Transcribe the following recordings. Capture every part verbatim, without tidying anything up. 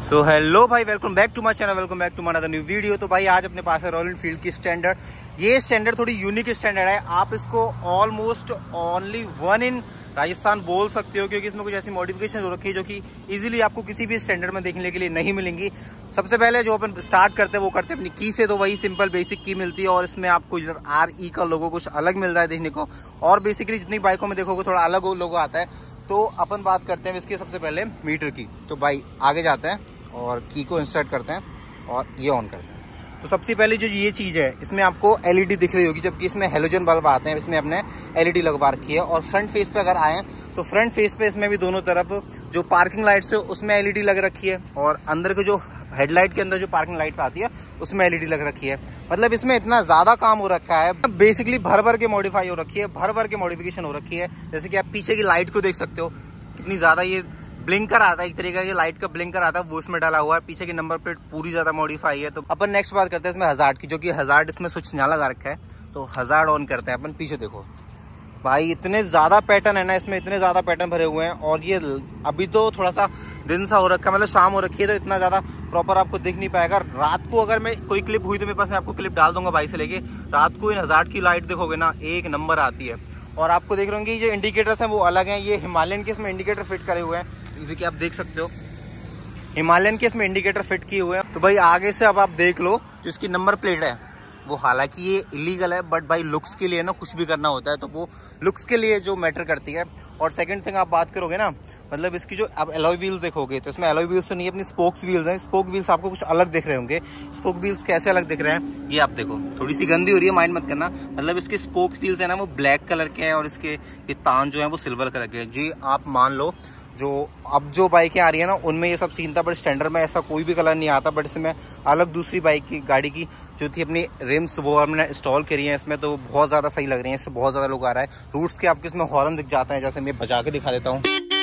सो hello भाई, welcome back to my channel, welcome back to my another new video. तो भाई आज अपने पास है रॉयल एनफील्ड की स्टैंडर्ड। ये स्टैंडर्ड थोड़ी यूनिक स्टैंडर्ड है। आप इसको almost only one in Rajasthan बोल सकते हो, क्योंकि इसमें कुछ ऐसी मॉडिफिकेशन हो रखी है जो कि इजीली आपको किसी भी स्टैंडर्ड में देखने के लिए नहीं मिलेंगी। सबसे पहले जो अपन स्टार्ट करते हैं वो करते हैं अपनी की से। तो वही सिंपल बेसिक की मिलती है और इसमें आपको इधर आर ई का लोगो कुछ अलग मिल रहा है देखने को। और बेसिकली जितनी बाइकों में देखोगे थोड़ा अलग लोगो आता है। तो अपन बात करते हैं इसके सबसे पहले मीटर की। तो भाई आगे जाते हैं और की को इंसर्ट करते हैं और ये ऑन करते हैं। तो सबसे पहले जो ये चीज़ है, इसमें आपको एलईडी दिख रही होगी, जबकि इसमें हेलोजन बल्ब आते हैं। इसमें अपने एलईडी लगवा रखी है। और फ्रंट फेस पे अगर आए तो फ्रंट फेस पे इसमें भी दोनों तरफ जो पार्किंग लाइट्स है उसमें एलईडी लग रखी है, और अंदर के जो हेडलाइट के अंदर जो पार्किंग लाइट्स आती है उसमें एलईडी लग रखी है। मतलब इसमें इतना ज्यादा काम हो रखा है, बेसिकली भर भर के मॉडिफाई हो रखी है, भर भर के मॉडिफिकेशन हो रखी है। जैसे कि आप पीछे की लाइट को देख सकते हो, कितनी ज्यादा ये ब्लिंकर आता है, एक तरीके का लाइट का ब्लिंकर आता है, वो इसमें डाला हुआ है। पीछे की नंबर प्लेट पूरी ज्यादा मॉडिफाई है। तो अपन नेक्स्ट बात करते हैं इसमें हजार्ड की, जो कि हजार्ड इसमें स्विच ना लगा रखा है। तो हजार्ड ऑन करते हैं अपन। पीछे देखो भाई, इतने ज्यादा पैटर्न है ना इसमें, इतने ज्यादा पैटर्न भरे हुए हैं। और ये अभी तो थोड़ा सा दिन सा हो रखा है, मतलब शाम हो रखी है, तो इतना ज्यादा प्रॉपर आपको दिख नहीं पाएगा। रात को अगर मैं कोई क्लिप हुई तो मेरे पास मैं आपको क्लिप डाल दूंगा भाई से लेके। रात को इन हजार्ड की लाइट देखोगे ना, एक नंबर आती है। और आपको देख रहे होंगे जो इंडिकेटर्स हैं वो अलग हैं। ये हिमालयन के इसमें इंडिकेटर फिट करे हुए हैं, जैसे कि आप देख सकते हो हिमालयन के इसमें इंडिकेटर फिट किए हुए हैं। तो भाई आगे से अब आप देख लो, जो इसकी नंबर प्लेट है वो हालांकि ये इलीगल है, बट भाई लुक्स के लिए ना कुछ भी करना होता है, तो वो लुक्स के लिए जो मैटर करती है। और सेकंड थिंग आप बात करोगे ना, मतलब इसकी जो आप एलॉय व्हील्स देखोगे तो इसमें एलॉय व्हील्स तो नहीं, अपनी स्पोक्स व्हील्स हैं। स्पोक व्हील्स आपको कुछ अलग दिख रहे होंगे। स्पोक व्हील्स कैसे अलग दिख रहे हैं ये आप देखो, थोड़ी सी गंदी हो रही है, माइंड मत करना। मतलब इसके स्पोक व्हील्स है ना वो ब्लैक कलर के हैं, और इसके ये तान जो है वो सिल्वर कलर के हैं। जी आप मान लो जो अब जो बाइकें आ रही है ना उनमें ये सब सीन था, बट स्टैंडर्ड में ऐसा कोई भी कलर नहीं आता। बट इसमें अलग दूसरी बाइक की गाड़ी की जो थी अपनी रिम्स वो हमने इंस्टॉल करी है इसमें, तो बहुत ज़्यादा सही लग रही है। इससे बहुत ज़्यादा लोग आ रहा है। रूट्स के आपको इसमें हॉर्न दिख जाते हैं, जैसे मैं बजा के दिखा देता हूँ।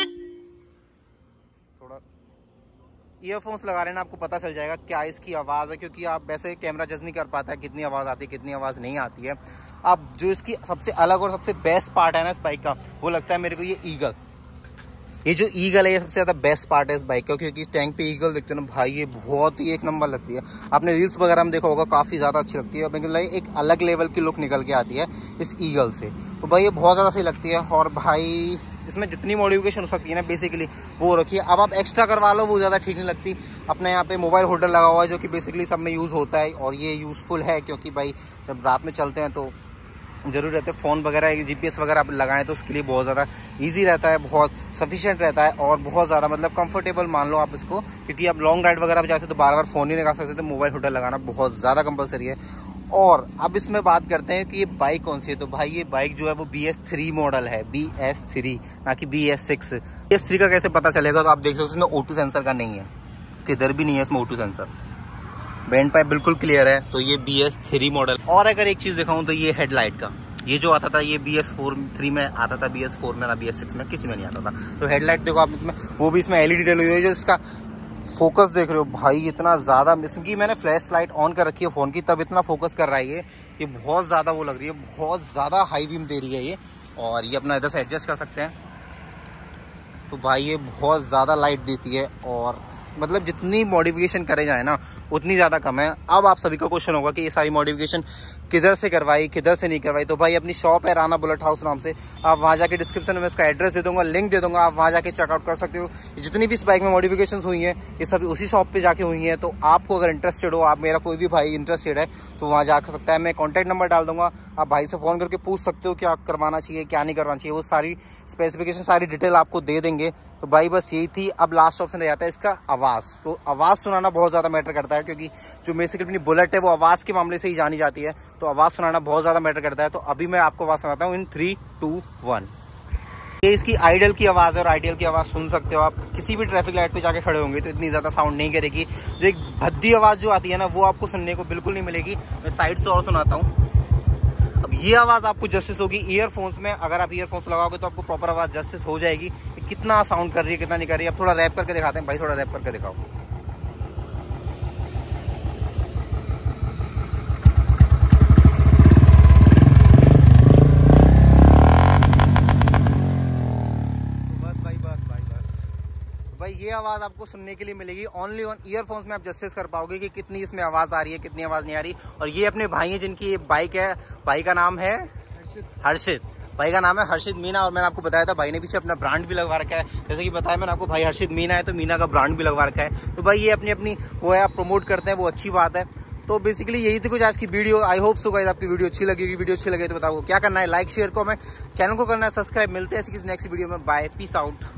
थोड़ा ईयरफोन्स लगा रहे हैं ना, आपको पता चल जाएगा क्या इसकी आवाज़ है, क्योंकि आप वैसे कैमरा जज नहीं कर पाता है कितनी आवाज़ आती है कितनी आवाज़ नहीं आती है। अब जो इसकी सबसे अलग और सबसे बेस्ट पार्ट है ना इस बाइक का, वो लगता है मेरे को ये ईगल। ये जो ईगल है ये सबसे ज़्यादा बेस्ट पार्ट है इस बाइक का, क्योंकि इस टैंक पे ईगल देखते हो ना भाई, ये बहुत ही एक नंबर लगती है। आपने रील्स वगैरह में देखा होगा, काफ़ी ज़्यादा अच्छी लगती है। मतलब एक अलग लेवल की लुक निकल के आती है इस ईगल से। तो भाई ये बहुत ज़्यादा सही लगती है। और भाई इसमें जितनी मॉडिफिकेशन हो सकती है ना बेसिकली वो रखी है। अब आप एक्स्ट्रा करवा लो वो ज़्यादा ठीक नहीं लगती। अपने यहाँ पे मोबाइल होल्डर लगा हुआ है, जो कि बेसिकली सब में यूज़ होता है, और ये यूज़फुल है, क्योंकि भाई जब रात में चलते हैं तो जरूर रहते हैं फ़ोन वगैरह जीपीएस वगैरह आप लगाएं तो उसके लिए बहुत ज़्यादा इजी रहता है, बहुत सफिशिएंट रहता है, और बहुत ज़्यादा मतलब कंफर्टेबल मान लो आप इसको। क्योंकि आप लॉन्ग राइड वगैरह पे जाते हो तो बार बार फ़ोन नहीं लगा सकते, तो मोबाइल होल्डर लगाना बहुत ज़्यादा कंपलसरी है। और अब इसमें बात करते हैं कि ये बाइक कौन सी है। तो भाई ये बाइक जो है वो बी एस थ्री मॉडल है, बी एस थ्री ना कि B S six. B S three का कैसे पता चलेगा, तो आप देख सकते हो इसमें ऑटो सेंसर का नहीं है, किधर भी नहीं है इसमें ऑटो सेंसर। बैंड पाइप बिल्कुल क्लियर है। तो ये बी एस थ्री मॉडल। और अगर एक चीज़ दिखाऊँ तो ये हेडलाइट का, ये जो आता था ये बी एस फोर थ्री में आता था, बी एस फोर में ना बी एस सिक्स में किसी में नहीं आता था। तो हेडलाइट देखो आप इसमें, वो भी इसमें एलईडी डली हुई है। जो इसका फोकस देख रहे हो भाई, इतना ज़्यादा, क्योंकि मैंने फ्लैश लाइट ऑन कर रखी है फ़ोन की, तब इतना फोकस कर रहा है ये ये बहुत ज़्यादा वो लग रही है, बहुत ज़्यादा हाई बीम दे रही है ये। और ये अपना इधर से एडजस्ट कर सकते हैं। तो भाई ये बहुत ज़्यादा लाइट देती है, और मतलब जितनी मॉडिफिकेशन करे जाए ना उतनी ज़्यादा कम है। अब आप सभी का क्वेश्चन होगा कि ये सारी मॉडिफिकेशन किधर से करवाई किधर से नहीं करवाई। तो भाई अपनी शॉप है राना बुलेट हाउस नाम से, आप वहाँ जाके डिस्क्रिप्शन में उसका एड्रेस दे दूंगा, लिंक दे दूंगा, आप वहाँ जाके चेकआउट कर सकते हो। जितनी भी इस बाइक में मॉडिफिकेशन हुई हैं ये सभी उसी शॉप पे जाके हुई हैं। तो आपको अगर इंटरेस्टेड हो, आप मेरा कोई भी भाई इंटरेस्टेड है तो वहाँ जा सकता है। मैं कॉन्टैक्ट नंबर डाल दूंगा, आप भाई से फ़ोन करके पूछ सकते हो क्या करवाना चाहिए क्या नहीं करवाना चाहिए। वो सारी स्पेसिफिकेशन सारी डिटेल आपको दे देंगे। तो भाई बस यही थी। अब लास्ट ऑप्शन रह जाता है इसका आवाज़। तो आवाज़ सुनाना बहुत ज़्यादा मैटर करता है, क्योंकि जो बेसिकली अपनी बुलेट है वो आवाज़ के मामले से ही जानी जाती है। तो आवाज़ सुनाना बहुत ज़्यादा मैटर करता है। तो अभी मैं आपको आवाज़ सुनाता हूँ इन थ्री टू वन। ये इसकी आइडल की आवाज़ है, और आइडल की आवाज़ सुन सकते हो आप। किसी भी ट्रैफिक लाइट पे जाके खड़े होंगे तो इतनी ज़्यादा साउंड नहीं करेगी। जो एक भद्दी आवाज़ जो आती है ना वो आपको सुनने को बिल्कुल नहीं मिलेगी। मैं साइड से और सुनाता हूँ। अब ये आवाज़ आपको जस्टिस होगी ईयरफोन्स में। अगर आप ईयरफोन्स लगाओगे तो आपको प्रॉपर आवाज़ जस्टिस हो जाएगी। कितना साउंड कर रही है कितना नहीं कर रही है। अब थोड़ा रैप करके दिखाते हैं भाई, थोड़ा रैप करके दिखाओ। भाई ये आवाज आवाज़ आपको सुनने के लिए मिलेगी। ओनली ऑन ईयरफोन्स में आप जस्टिस कर पाओगे कि कितनी इसमें आवाज़ आ रही है, कितनी आवाज़ नहीं आ रही। और ये अपने भाई हैं जिनकी ये बाइक है, भाई का नाम है हर्षित, भाई का नाम है हर्षित मीना। और मैंने आपको बताया था भाई ने पीछे अपना ब्रांड भी लगवा रखा है, जैसे कि बताया मैंने आपको, भाई हर्षित मीना है तो मीना का ब्रांड भी लगवा रखा है। तो भाई ये अपनी अपनी वो है, आप प्रमोट करते हैं, वो अच्छी बात है। तो बेसिकली यही थी कुछ आज की video. I hope so guys आपकी वीडियो अच्छी लगेगी। वीडियो अच्छी लगे तो बताओ क्या करना है, लाइक शेयर कमेंट, चैनल को करना है सब्सक्राइब। मिलते हैं ऐसी किसी नेक्स्ट वीडियो में। Bye, peace out.